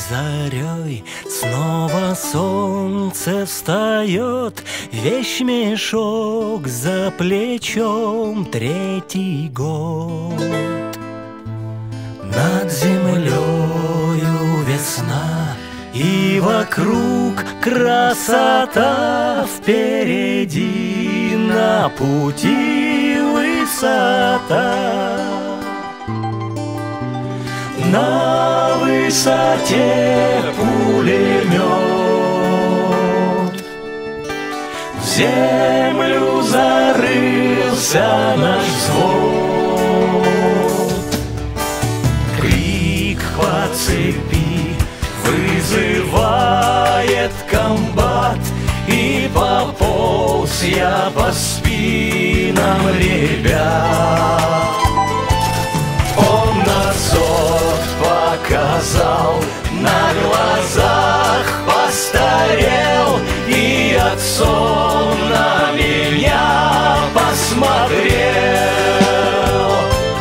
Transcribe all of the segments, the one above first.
зарей снова солнце встает, вещмешок за плечом, третий год. Над землею весна, и вокруг красота, впереди на пути высота. На высоте пулемет, в землю зарылся наш взвод. Крик по цепи вызывает комбат, и пополз я по спинам ребят. Он на зов показал, на глазах постарел, и отцом на меня посмотрел.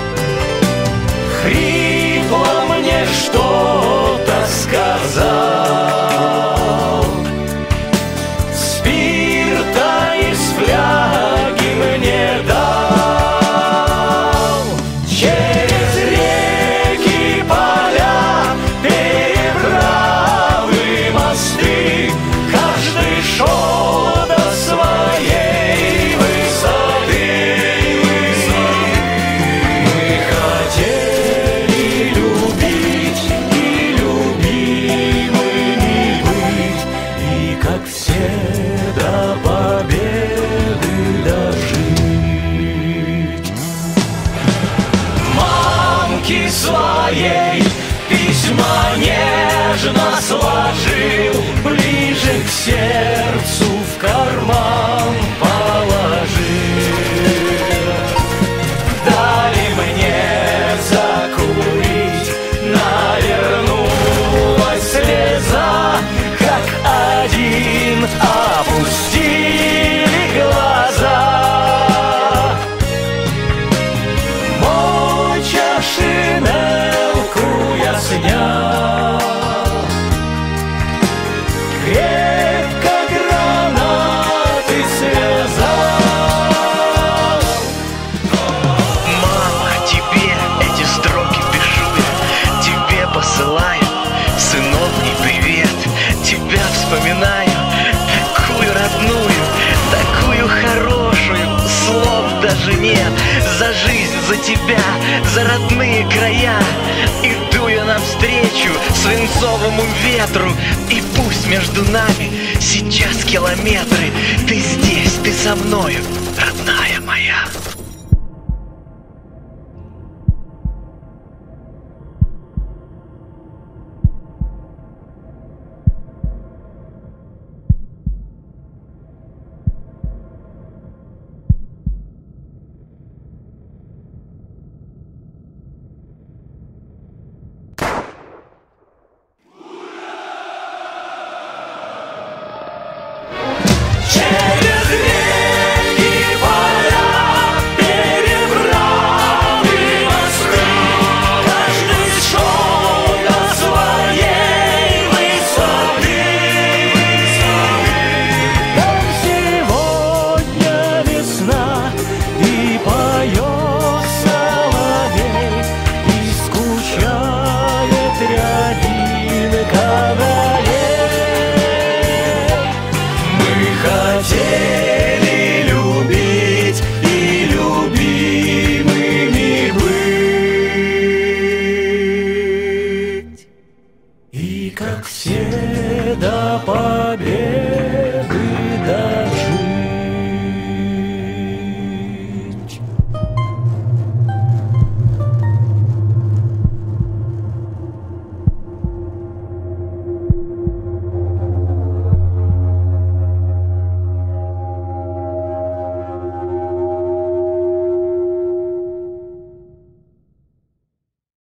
Хрипло мне что-то сказал, спирта из фляги мне дал. Через реки, поля, переправы, мосты, каждый шел до своей высоты. Мы хотели любить и любимыми быть, и как все до победы дожить. Мамки своей письма нежно сложил, ближе к сердцу в карман положил. Дали мне закурить, навернулась слеза, как один опустили глаза. Молча шинелку я снял, крепко гранаты связал. Мама, тебе эти строки пишу я, тебе посылаю сыновний привет. Тебя вспоминаю, такую родную, такую хорошую, слов даже нет. За жизнь, за тебя, за родные края иду я навстречу свинцовому ветру. И пусть между нами сейчас километры, ты здесь, ты со мною, родная моя. Через реки, поля, переправы, мосты, каждый шел до своей высоты. Там сегодня весна, и поет соловей, и скучает рябинка на хотели любить и любимыми быть, и как все до победы